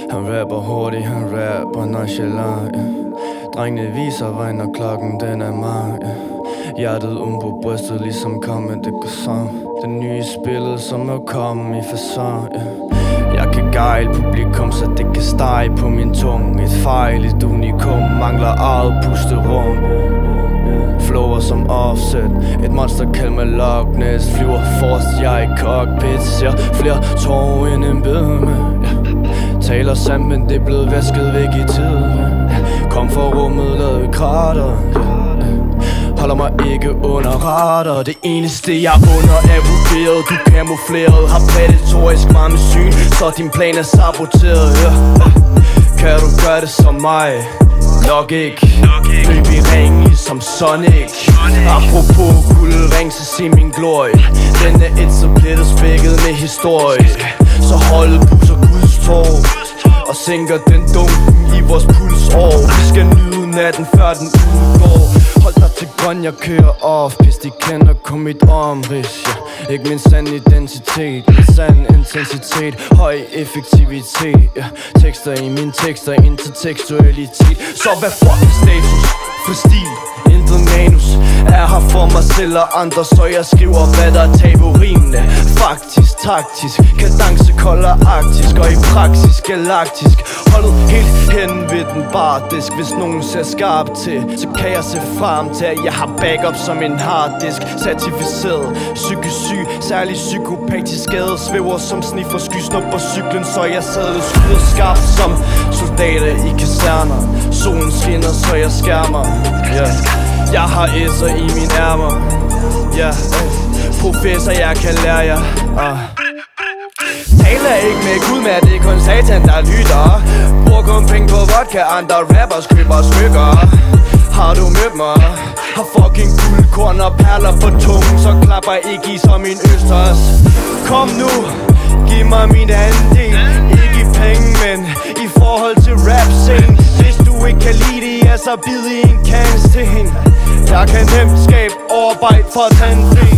Han rapper hurtigt, han rapper nonchalant, yeah. Drengene viser vej, når klokken den er meget, yeah. Hjertet på brystet, ligesom komme, det går sådan. Det nye spillet, som er kommet i fasong, yeah. Jeg kan gejle publikum, så det kan stege på min tunge. Et fejl, et unikum, mangler eget pusterum. Flower som offset, et monster kaldt mig Loch Ness. Flyver forrest, jeg i cockpit, ser flere tår end en bedme, yeah. Taler sandt, men det er blevet vasket væk i tid, yeah. Kom fra rummet, lavede krater, yeah. Holder mig ikke under radar. Det eneste jeg under er vurderet. Du kamufleret, har prædatorisk varme syn, så din plan er saboteret, yeah. Kan du gøre det som mig? Nok ikke. Løb i ring som Sonic. Apropos guldring, så se min glorie. Den er et så plettet spækket med historie. Så hold busser Guds tår og sænker den dunken i vores pulsår. Vi skal nyde natten før den udgår. Hold dig til grøn, jeg kører off. Pis, de kender kun mit omrids, yeah. Ikke min sand identitet, min sand intensitet. Høj effektivitet, yeah. Tekster i mine tekster, intertekstualitet. Så hvad fuck er status? For stil, intet manus. Er her for mig selv og andre, så jeg skriver hvad der er taburimene. Faktisk, taktisk, kadence kold og arktisk. Og i praksis galaktisk. Holdet helt hen ved den bardisk. Hvis nogen ser skarp til, så kan jeg se frem til at jeg har backup som en harddisk. Certificeret, psykisk syg, særlig psykopatisk skade. Svæver som sniffer skysnupper cyklen, så jeg sadler skyder skarpt som soldater i kaserner. Solen skinner, så jeg skærmer, yeah. Jeg har esser i mine ærmer, yeah. Professor, jeg kan lære jer, Taler ikke med Gud, men det er kun satan, der lytter. Bruger kun penge på vodka, andre rappers køber smykker. Har du mødt mig? Har fucking guldkorn og perler på tungen, så klapper ikke i som min østers. Kom nu, giv mig min andel. Ikke i penge, men i forhold til rap-scene. Hvis du ikke kan lide det, ja, så bid i en kandsten. Jeg kan nemt skabe overarbejde for tandfen.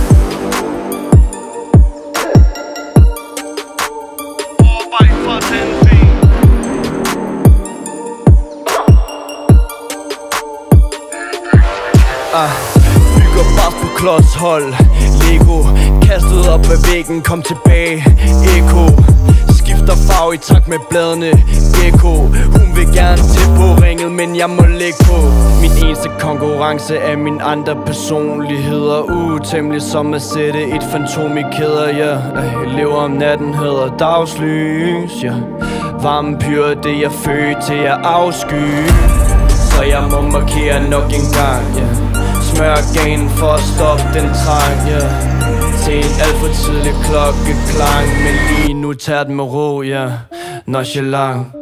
Bygger bare på klodshold. Lego kastet op ad væggen, kom tilbage. Eko skifter farve i takt med bladene. Gecko, hun vil gerne til på ringet, men jeg må lægge på. Min eneste konkurrence er min andre personligheder. Utæmmelig som at sætte et fantom i kæder, ja. Lever om natten, hedder dagslys, ja. Vampyr, det jeg født til at afsky. Så jeg må markere nok en gang, yeah. Smør ganen for at stoppe den trang, yeah. Til en alt for tidlig klokkeklang, men lige nu tager den med ro, yeah. Nonchalant.